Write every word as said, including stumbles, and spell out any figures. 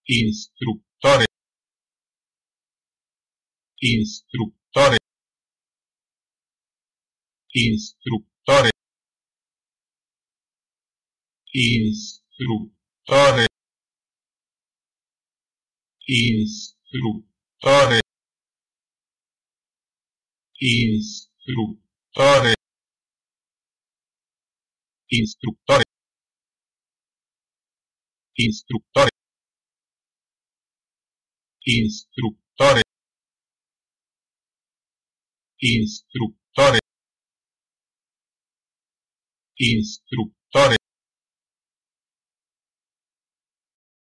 Instruttore, istruttore, istruttore, istruttore, istruttore, istruttore, istruttore, istruttore, istruttore, istruttore, istruttore,